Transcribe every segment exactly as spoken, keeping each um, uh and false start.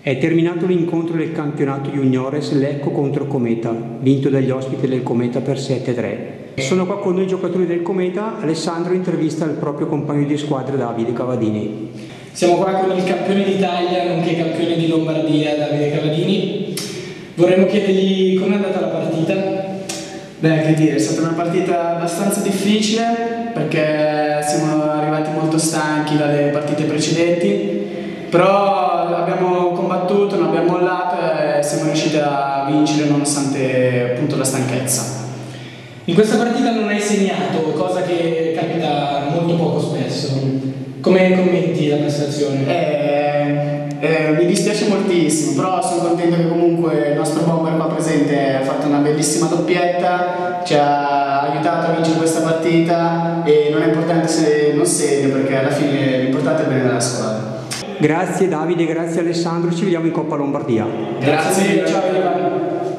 È terminato l'incontro del campionato juniores Lecco contro Cometa, vinto dagli ospiti del Cometa per sette a tre. Sono qua con noi i giocatori del Cometa. Alessandro intervista il proprio compagno di squadra Davide Cavadini. Siamo qua con il campione d'Italia, nonché campione di Lombardia, Davide Cavadini. Vorremmo chiedergli come è andata la partita. Beh, che dire, è stata una partita abbastanza difficile perché siamo arrivati molto stanchi dalle partite precedenti, però abbiamo combattuto, non abbiamo mollato e siamo riusciti a vincere nonostante appunto la stanchezza. In questa partita non hai segnato, cosa che capita molto poco spesso. Come commenti la prestazione? Eh, eh, mi dispiace moltissimo, però sono contento che comunque il nostro bomber qua presente ha fatto una bellissima doppietta, ci ha aiutato a vincere questa partita e non è importante se non segna perché alla fine l'importante è bene della squadra. Grazie Davide, grazie Alessandro, ci vediamo in Coppa Lombardia. Grazie, grazie. Ciao Ivan.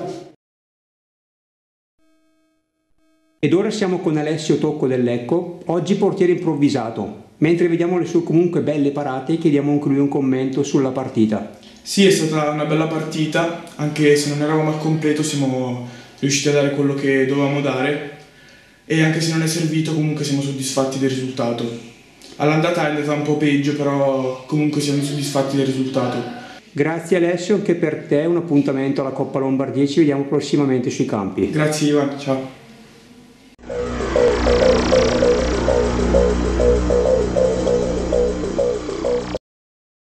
Ed ora siamo con Alessio Tocco del Lecco, oggi portiere improvvisato. Mentre vediamo le sue comunque belle parate, chiediamo anche lui un commento sulla partita. Sì, è stata una bella partita, anche se non eravamo al completo siamo riusciti a dare quello che dovevamo dare e anche se non è servito comunque siamo soddisfatti del risultato. All'andata è andata un po' peggio, però comunque siamo soddisfatti del risultato. Grazie Alessio, anche per te un appuntamento alla Coppa Lombardia, ci vediamo prossimamente sui campi. Grazie Ivan, ciao.